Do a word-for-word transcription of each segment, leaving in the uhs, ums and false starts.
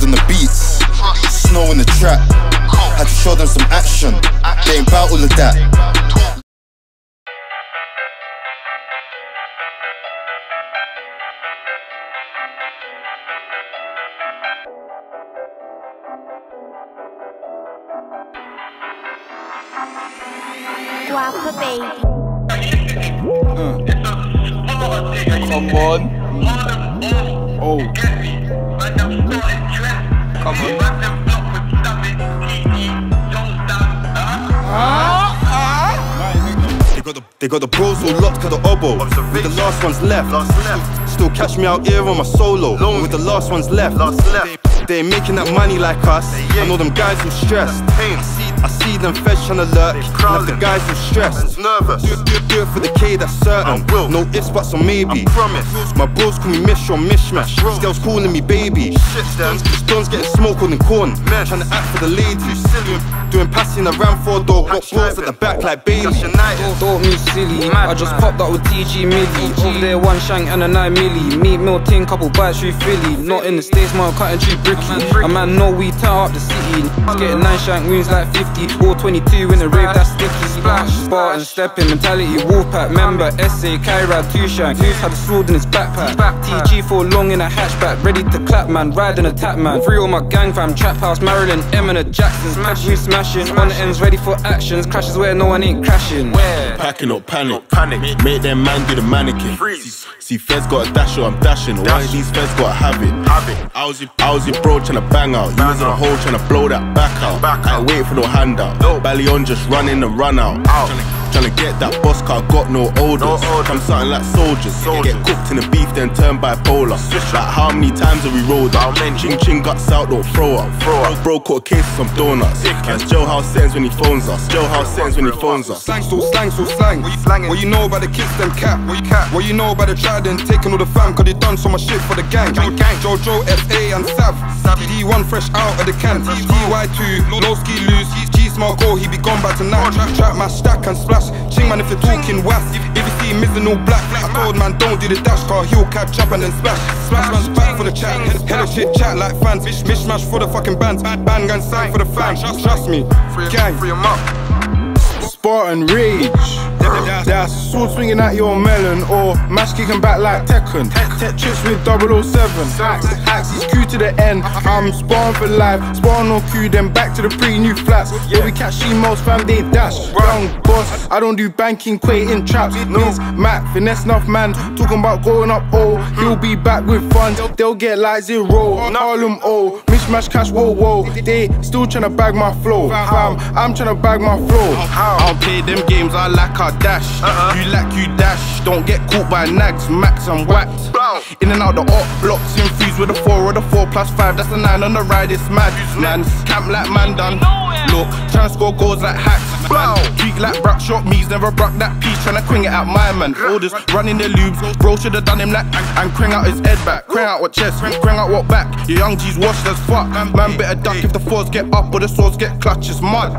on the beats, snow in the trap. Had to show them some action. They ain't bout all of that. Guapa baby. Uh. Come on. Oh. Come on. They got the, they got the bros all locked to the oboe. With the last ones left. Still catch me out here on my solo. With the last ones left. They ain't making that money like us. I know them guys who stressed. I see them feds tryna lurk. Left the guys who stressed. Nervous. Do, do, do it for the K, that's certain. No ifs, buts, or maybe. My bros call me Mish or Mishmash. Girls calling me baby. Stones getting smoke on the corn. Tryna act for the ladies. Doing passing around for a dog. Got bros at the back like Bailey. Don't me silly. I just popped up with T G Millie. Over there, one shank and a nine milli. Meat meal tin, couple bites through Philly. Not in the States, man, cutting through bricky. A man know we tie up the city. Getting nine shank wounds like fifty. Or twenty-two in the rave, that's sticky. Splash, Spartan, stepping, mentality, wolfpack. Member, S A, Kyra, two shank. Who's had a sword in his backpack. T G for long in a hatchback. Ready to clap, man, riding a tap, man. Free all my gang fam, Trap House, Marilyn, Emma, Jackson's. Pepper smashing, on the ends, ready for actions. Crashes where no one ain't crashing. Where? Packing up, panic, panic. Make them man do the mannequin. Freeze. See, feds got a dash or I'm dashing. Or one of these feds got a habit. Habit. I was your, I was your bro tryna bang out. You was in a hole tryna blow that back out. Back I ain't waiting for no handout. No. Bally on just run in and run out. out. Tryna get that boss car, got no orders. No orders. Come something like soldiers. soldiers. Get cooked in the beef, then turn bipolar. Switch like how many times have we rolled up? Ching ching guts out, don't throw up. Throw up. Bro caught a case of some donuts. That's jailhouse settings when he phones us. Jailhouse settings when he phones us. Slang, so slang, so slang. What you slanging? What you know about the kids, them cap? What you cap? What you know about the trident, taking all the fam, cause they done so much shit for the gang. Gang, gang. Jojo, F A and Sav. D one fresh out of the can. D Y two, low ski loose. G small go, he be gone back tonight. Trap, trap my stack and splash. Ching man if you're talking was. If you see him missing all black, I told man don't do the dash car. He'll catch up and then splash. Splash man's back for the chat. Hella shit chat like fans. Mishmash for the fucking bands. Band gun sign for the fans. Trust me, gang. Free 'em up. Spartan rage. That's sword swinging at your melon or mash kicking back like Tekken. Tech chips with double oh seven. Axis Q to the end. I'm sparring for life. Sparring on Q, then back to the pre-new flats. Yeah, we catch Shimos, fam, they dash. Young boss, I don't do banking, quating traps. Miz, Mac, finesse enough man. Talking about going up, oh, he'll be back with funds. They'll get like zero. Harlem, oh, mishmash cash, whoa, whoa. They still tryna bag my flow. Fam, I'm tryna bag my flow. I don't play them games, I like our dash. Uh-uh. You like you dash, don't get caught by nags, max and whacked. In and out the op blocks, in freeze with a four or the four plus five, that's a nine on the ride, it's mad. Man, camp like man done. Look, tryna score goals like hacks. Man, tweak like Brock shot me's, never broke that piece, tryna cring it at my man. Orders running the lubes, bro should've done him like and cring out his head back. Cring out what chest, cring out what back. Your young G's washed as fuck. Man better duck if the fours get up or the swords get clutch, it's mud.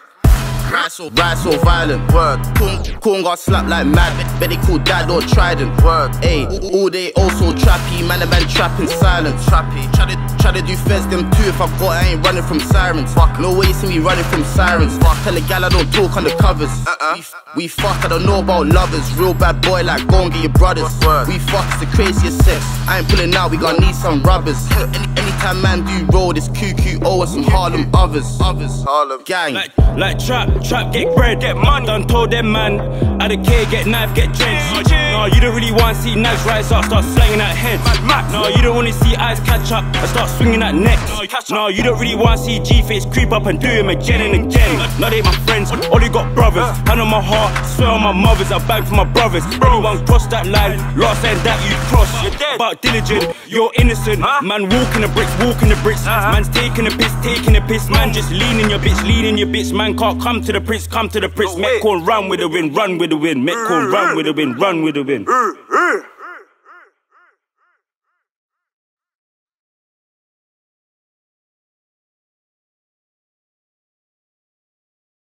Ride so, ride so violent, word. Corn, corn got slapped like mad. Bet they call dad or trident, word. Ayy, all day also trappy, man, a man trapping silent. Trappy, try to, try to do feds them too. If I got, I ain't running from sirens. Fuck, no way you see me running from sirens. Fuck, tell a gal I don't talk on the covers. Uh-uh. We, we fuck, I don't know about lovers. Real bad boy, like go and get your brothers. Word. We fuck, it's the craziest sex. I ain't pulling out, we gonna need some rubbers. Any, anytime man do roll, this Kuku, oh, and some Harlem others. Others, Harlem gang. Like, like trap. Trap, get bread, get money. Done told them man, at a K, get knife, get drenched. No, you don't really want to see knives rise up, start slanging at heads. No, you don't want to see eyes catch up and start swinging at necks. No, you don't really want to see G-face creep up and do him again and again. Now they my friends, all you got brothers. Hand on my heart, swear on my mothers, I bang for my brothers. Anyone cross that line, last end that you cross. But diligent, you're innocent. Man walking the bricks, walking the bricks. Man's taking the piss, taking the piss. Man just leaning your bitch, leaning your bitch. Man can't come to the prince, come to the prince. Metcon run with the wind, run with the wind. Metcon run with the wind, run with the wind.